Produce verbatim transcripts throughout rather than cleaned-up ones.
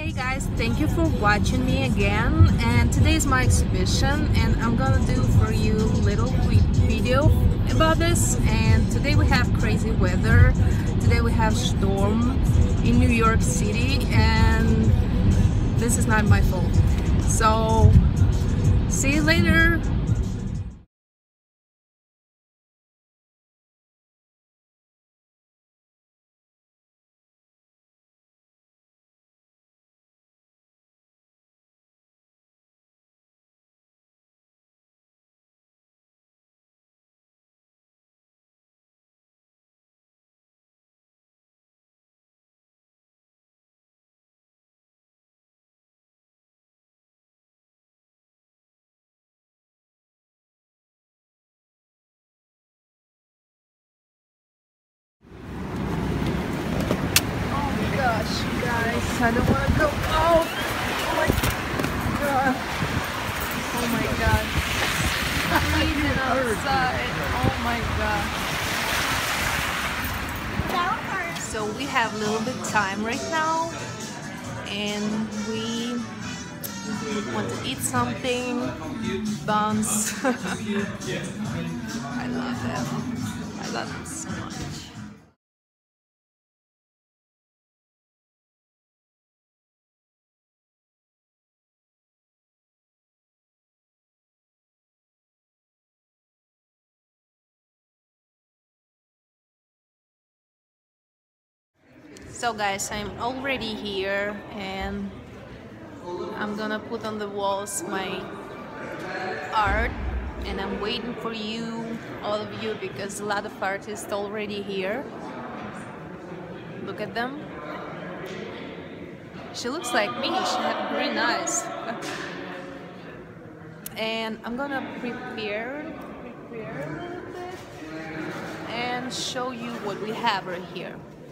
Hey guys, thank you for watching me again, and today is my exhibition and I'm gonna do for you a little quick video about this. And today we have crazy weather. Today we have storm in New York City and this is not my fault. So see you later. Gosh, you guys, I don't want to go out. Oh my god. Oh my god. Freezing outside. Oh my god. So we have a little bit time right now and we want to eat something. Buns. I love them. I love them so much. So guys, I'm already here and I'm gonna put on the walls my art and I'm waiting for you, all of you, because a lot of artists already here. Look at them. She looks like me, she has green eyes. And I'm gonna prepare, prepare a little bit and show you what we have right here.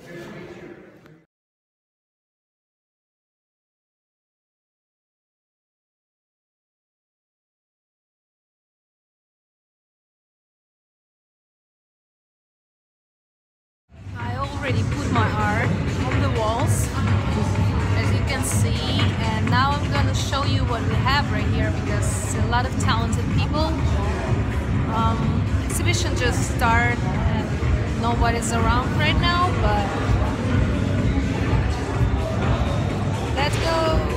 I already put my art on the walls, as you can see, and now I'm gonna show you what we have right here because a lot of talented people. Um, exhibition just started and nobody's around right now, but let's go!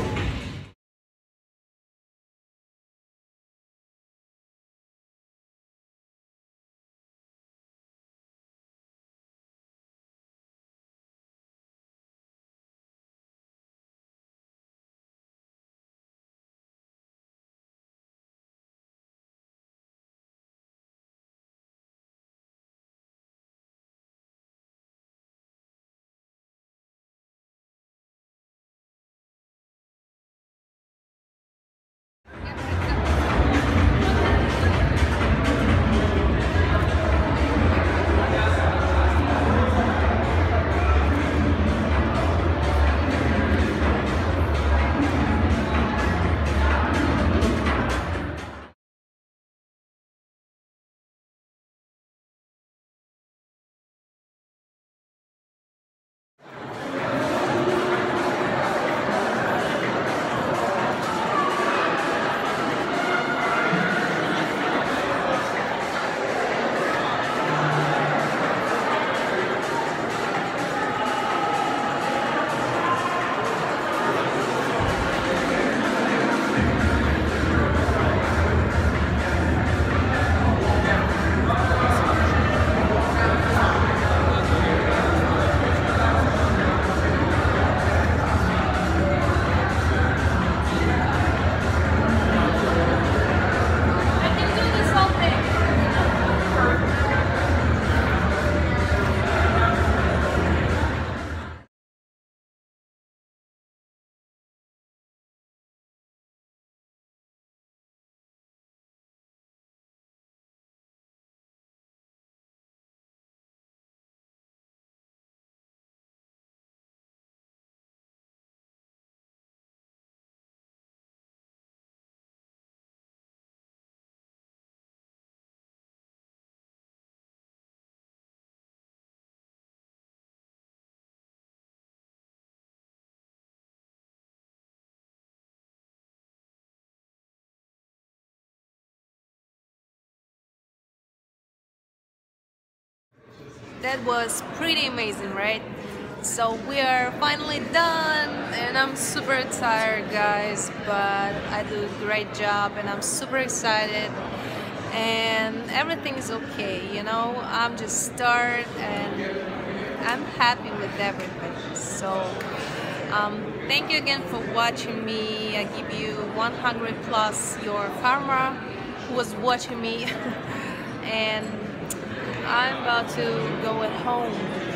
that was pretty amazing, right? So we are finally done, and I'm super tired, guys, but I do a great job and I'm super excited, and everything is okay, you know. I'm just start and I'm happy with everything. So um, thank you again for watching me. I give you one hundred plus your karma who was watching me and I'm about to go at home.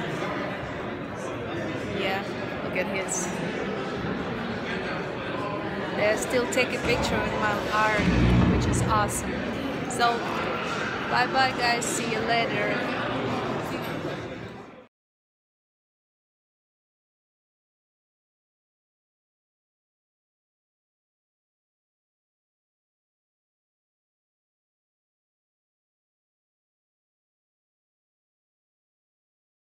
Yeah, look at his. They still take a picture with my art, which is awesome. So bye bye guys, see you later.